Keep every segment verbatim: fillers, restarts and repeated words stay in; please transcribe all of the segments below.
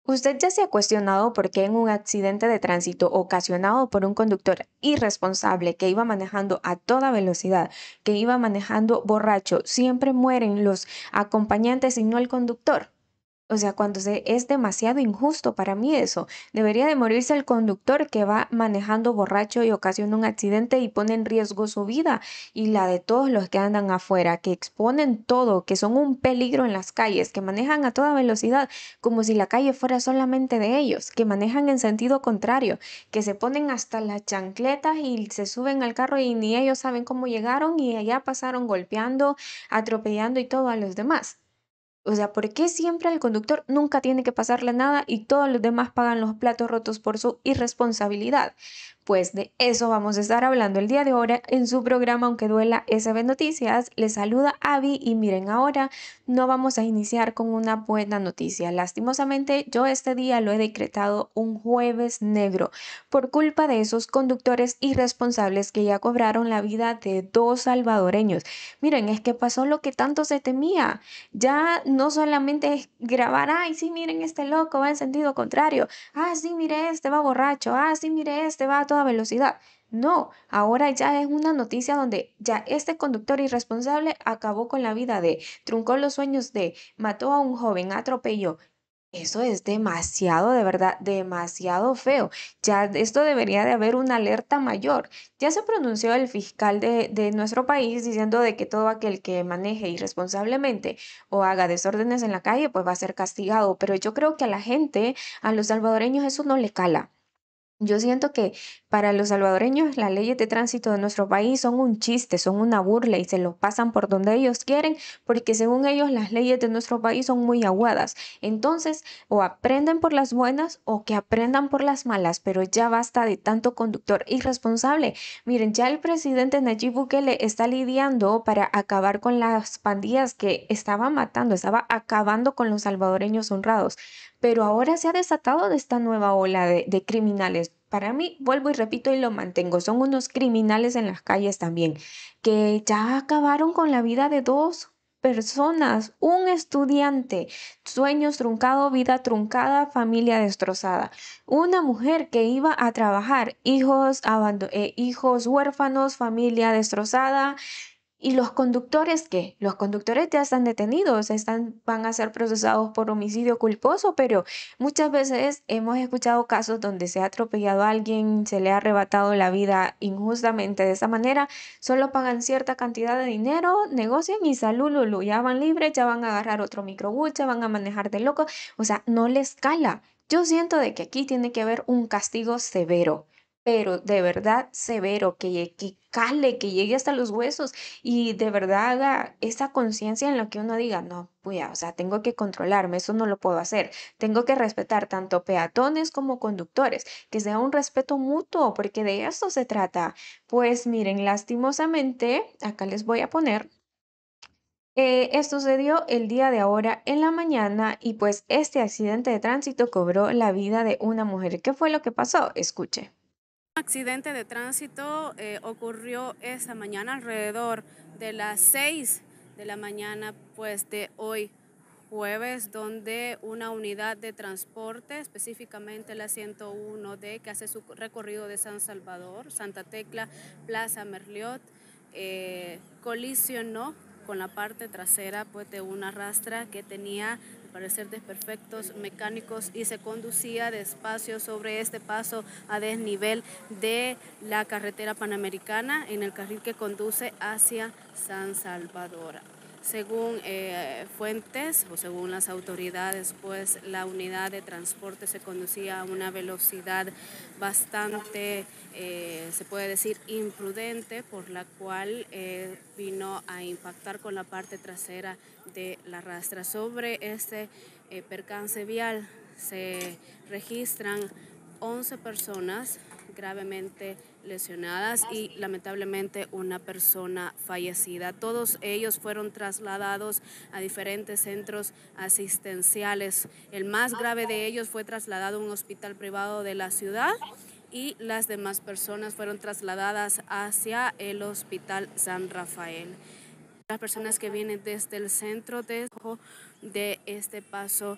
¿Usted ya se ha cuestionado por qué en un accidente de tránsito ocasionado por un conductor irresponsable que iba manejando a toda velocidad, que iba manejando borracho, siempre mueren los acompañantes y no el conductor? O sea, cuando se es demasiado injusto para mí eso. Debería de morirse el conductor que va manejando borracho y ocasiona un accidente y pone en riesgo su vida y la de todos los que andan afuera, que exponen todo, que son un peligro en las calles, que manejan a toda velocidad, como si la calle fuera solamente de ellos, que manejan en sentido contrario, que se ponen hasta las chancletas y se suben al carro y ni ellos saben cómo llegaron y allá pasaron golpeando, atropellando y todo a los demás. O sea, ¿por qué siempre al conductor nunca tiene que pasarle nada y todos los demás pagan los platos rotos por su irresponsabilidad? Pues de eso vamos a estar hablando el día de hoy en su programa Aunque Duela S B Noticias. Les saluda Abby y miren, ahora no vamos a iniciar con una buena noticia. Lastimosamente, yo este día lo he decretado un jueves negro por culpa de esos conductores irresponsables que ya cobraron la vida de dos salvadoreños. Miren, es que pasó lo que tanto se temía. Ya no solamente es grabar, ay, sí, miren, este loco va en sentido contrario, ah, sí, mire, este va borracho, ah, sí, mire, este va a toda velocidad. No, ahora ya es una noticia donde ya este conductor irresponsable acabó con la vida de, truncó los sueños de, mató a un joven, atropelló. Eso es demasiado, de verdad, demasiado feo. Ya esto debería de haber una alerta mayor. Ya se pronunció el fiscal de, de nuestro país diciendo de que todo aquel que maneje irresponsablemente o haga desórdenes en la calle, pues va a ser castigado. Pero yo creo que a la gente, a los salvadoreños, eso no le cala. Yo siento que para los salvadoreños las leyes de tránsito de nuestro país son un chiste, son una burla y se lo pasan por donde ellos quieren, porque según ellos las leyes de nuestro país son muy aguadas. Entonces, o aprenden por las buenas o que aprendan por las malas, pero ya basta de tanto conductor irresponsable. Miren, ya el presidente Nayib Bukele está lidiando para acabar con las pandillas que estaban matando, estaba acabando con los salvadoreños honrados. Pero ahora se ha desatado de esta nueva ola de, de criminales. Para mí, vuelvo y repito y lo mantengo, son unos criminales en las calles también, que ya acabaron con la vida de dos personas, un estudiante, sueños truncados, vida truncada, familia destrozada, una mujer que iba a trabajar, hijos, abando- eh, hijos huérfanos, familia destrozada. ¿Y los conductores qué? Los conductores ya están detenidos, están, van a ser procesados por homicidio culposo, pero muchas veces hemos escuchado casos donde se ha atropellado a alguien, se le ha arrebatado la vida injustamente de esa manera, solo pagan cierta cantidad de dinero, negocian y salud, lulu, ya van libres, ya van a agarrar otro microbús, ya van a manejar de loco, o sea, no les cala. Yo siento de que aquí tiene que haber un castigo severo, pero de verdad severo, que, que cale, que llegue hasta los huesos y de verdad haga esa conciencia en la que uno diga, no, pues, o sea, tengo que controlarme, eso no lo puedo hacer, tengo que respetar tanto peatones como conductores, que sea un respeto mutuo, porque de eso se trata. Pues miren, lastimosamente, acá les voy a poner, eh, esto sucedió el día de ahora en la mañana y pues este accidente de tránsito cobró la vida de una mujer. ¿Qué fue lo que pasó? Escuche. Un accidente de tránsito eh, ocurrió esta mañana alrededor de las seis de la mañana pues de hoy jueves, donde una unidad de transporte, específicamente la ciento uno D, que hace su recorrido de San Salvador, Santa Tecla, Plaza Merliot, eh, colisionó con la parte trasera pues, de una rastra que tenía al parecer desperfectos mecánicos y se conducía despacio sobre este paso a desnivel de la carretera panamericana en el carril que conduce hacia San Salvador. Según eh, fuentes o según las autoridades, pues la unidad de transporte se conducía a una velocidad bastante, eh, se puede decir, imprudente, por la cual eh, vino a impactar con la parte trasera de la rastra. Sobre este eh, percance vial se registran once personas gravemente lesionadas y lamentablemente una persona fallecida. Todos ellos fueron trasladados a diferentes centros asistenciales. El más grave de ellos fue trasladado a un hospital privado de la ciudad y las demás personas fueron trasladadas hacia el Hospital San Rafael. Las personas que vienen desde el centro de, de este paso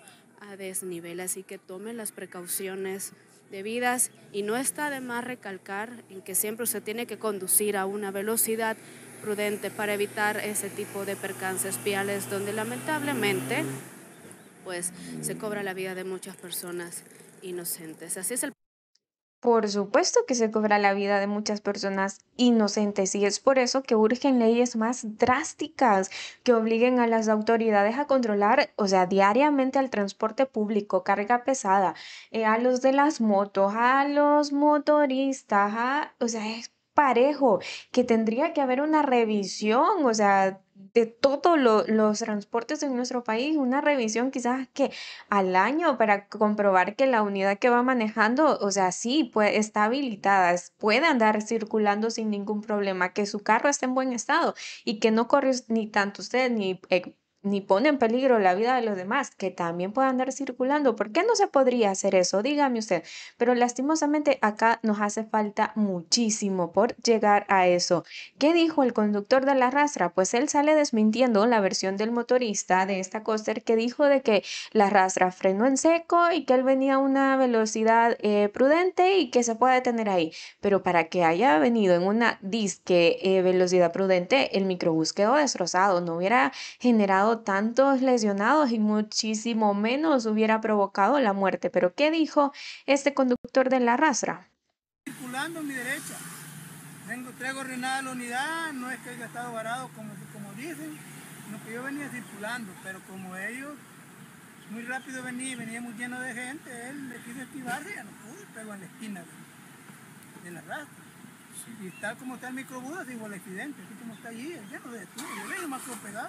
a desnivel, así que tomen las precauciones debidas y no está de más recalcar en que siempre se tiene que conducir a una velocidad prudente para evitar ese tipo de percances viales donde lamentablemente pues se cobra la vida de muchas personas inocentes. Así es el Por supuesto que se cobra la vida de muchas personas inocentes y es por eso que urgen leyes más drásticas que obliguen a las autoridades a controlar, o sea, diariamente al transporte público, carga pesada, eh, a los de las motos, a los motoristas, a- o sea, es parejo, que tendría que haber una revisión, o sea, de todos los transportes en nuestro país, una revisión quizás que al año para comprobar que la unidad que va manejando, o sea, sí, pues está habilitada, es- puede andar circulando sin ningún problema, que su carro esté en buen estado y que no corre ni tanto usted ni, eh, ni pone en peligro la vida de los demás, que también pueda andar circulando. ¿Por qué no se podría hacer eso? Dígame usted. Pero lastimosamente acá nos hace falta muchísimo por llegar a eso. ¿Qué dijo el conductor de la rastra? Pues él sale desmintiendo la versión del motorista de esta coaster que dijo de que la rastra frenó en seco y que él venía a una velocidad eh, prudente y que se puede detener ahí. Pero para que haya venido en una disque eh, velocidad prudente, el microbús quedó destrozado, no hubiera generado tantos lesionados y muchísimo menos hubiera provocado la muerte. Pero ¿qué dijo este conductor de la rastra? Circulando en mi derecha. Vengo, traigo ordenada la unidad, no es que haya estado varado como, como dicen, sino que yo venía circulando, pero como ellos muy rápido venía, venía muy lleno de gente, él me quiso esquivarse, ya no pude, pegó en la esquina de, de la rastra. Y tal como está el microbús, así igual el accidente, así como está allí, él ya no se detuvo, yo venía más pegado.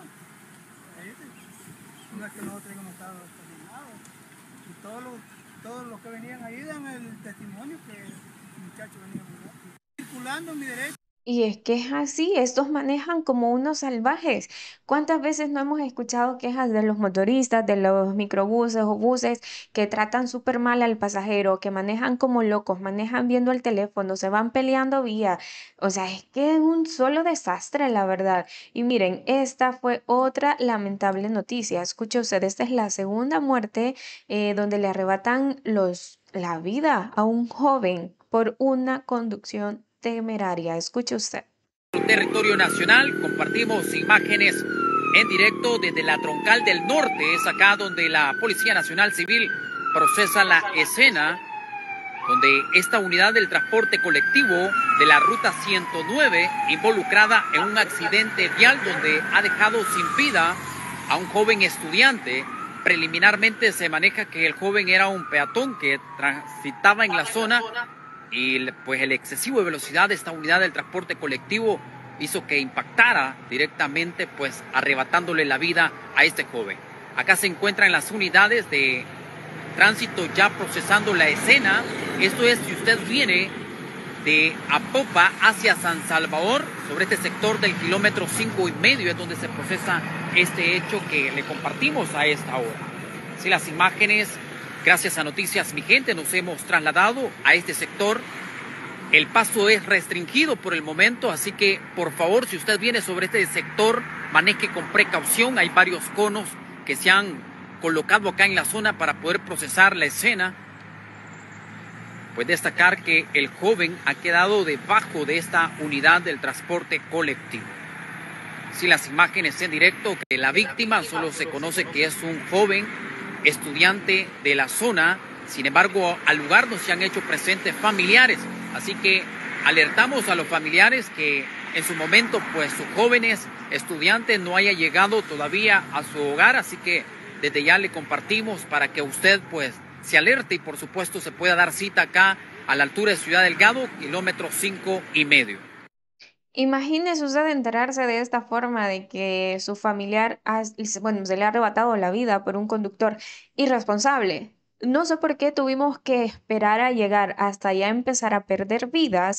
No es que nosotros hemos estado estacionados. Y todos los, todos los que venían ahí dan el testimonio que el muchacho venía muy rápido. Circulando en mi derecha. Y es que es así, estos manejan como unos salvajes. ¿Cuántas veces no hemos escuchado quejas de los motoristas, de los microbuses o buses que tratan súper mal al pasajero, que manejan como locos, manejan viendo el teléfono, se van peleando vía? O sea, es que es un solo desastre, la verdad. Y miren, esta fue otra lamentable noticia. Escuche usted, esta es la segunda muerte eh, donde le arrebatan los, la vida a un joven por una conducción temeraria. Escuche usted. Territorio nacional, compartimos imágenes en directo desde la Troncal del Norte, es acá donde la Policía Nacional Civil procesa la escena, donde esta unidad del transporte colectivo de la Ruta ciento nueve, involucrada en un accidente vial donde ha dejado sin vida a un joven estudiante. Preliminarmente se maneja que el joven era un peatón que transitaba en la zona y pues el excesivo de velocidad de esta unidad del transporte colectivo hizo que impactara directamente, pues arrebatándole la vida a este joven. Acá se encuentran las unidades de tránsito ya procesando la escena. Esto es si usted viene de Apopa hacia San Salvador, sobre este sector del kilómetro cinco y medio es donde se procesa este hecho que le compartimos a esta hora. Si las imágenes, gracias a Noticias Mi Gente, nos hemos trasladado a este sector. El paso es restringido por el momento, así que por favor, si usted viene sobre este sector, maneje con precaución. Hay varios conos que se han colocado acá en la zona para poder procesar la escena. Pues destacar que el joven ha quedado debajo de esta unidad del transporte colectivo. Si las imágenes en directo, que la víctima solo se conoce que es un joven estudiante de la zona. Sin embargo, al lugar no se han hecho presentes familiares, así que alertamos a los familiares que en su momento pues sus jóvenes estudiantes no haya llegado todavía a su hogar, así que desde ya le compartimos para que usted pues se alerte y por supuesto se pueda dar cita acá a la altura de Ciudad Delgado, kilómetro cinco y medio. Imagínese usted enterarse de esta forma de que su familiar, ha- bueno, se le ha arrebatado la vida por un conductor irresponsable. No sé por qué tuvimos que esperar a llegar hasta ya empezar a perder vidas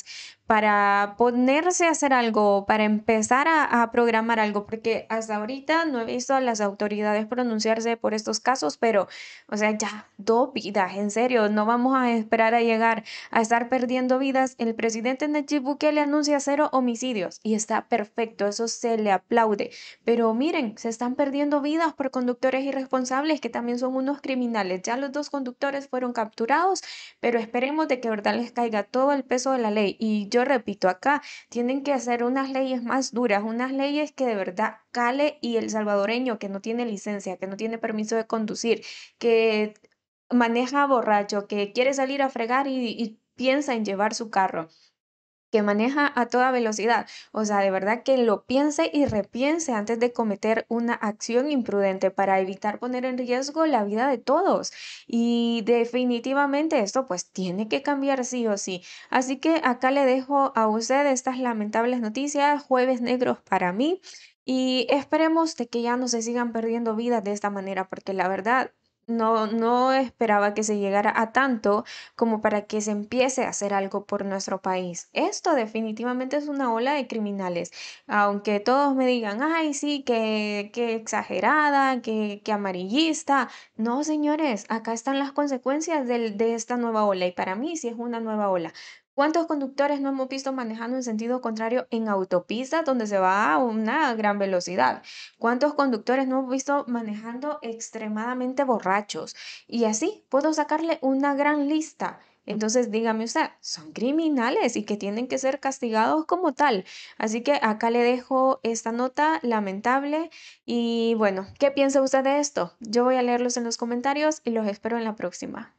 para ponerse a hacer algo, para empezar a, a programar algo, porque hasta ahorita no he visto a las autoridades pronunciarse por estos casos, pero, o sea, ya, dos vidas, en serio, no vamos a esperar a llegar a estar perdiendo vidas. El presidente Nayib Bukele anuncia cero homicidios y está perfecto, eso se le aplaude, pero miren, se están perdiendo vidas por conductores irresponsables que también son unos criminales. Ya los dos conductores fueron capturados, pero esperemos de que verdad les caiga todo el peso de la ley. Y yo repito, acá tienen que hacer unas leyes más duras, unas leyes que de verdad cale y el salvadoreño que no tiene licencia, que no tiene permiso de conducir, que maneja borracho, que quiere salir a fregar y, y piensa en llevar su carro, que maneja a toda velocidad. O sea, de verdad que lo piense y repiense antes de cometer una acción imprudente para evitar poner en riesgo la vida de todos. Y definitivamente esto pues tiene que cambiar sí o sí. Así que acá le dejo a usted estas lamentables noticias, jueves negros para mí. Y esperemos de que ya no se sigan perdiendo vidas de esta manera, porque la verdad no, no esperaba que se llegara a tanto como para que se empiece a hacer algo por nuestro país. Esto definitivamente es una ola de criminales. Aunque todos me digan, ay, sí, que, que exagerada, que, que amarillista. No, señores, acá están las consecuencias del- de esta nueva ola y para mí sí es una nueva ola. ¿Cuántos conductores no hemos visto manejando en sentido contrario en autopistas donde se va a una gran velocidad? ¿Cuántos conductores no hemos visto manejando extremadamente borrachos? Y así puedo sacarle una gran lista. Entonces, dígame usted, son criminales y que tienen que ser castigados como tal. Así que acá le dejo esta nota lamentable. Y bueno, ¿qué piensa usted de esto? Yo voy a leerlos en los comentarios y los espero en la próxima.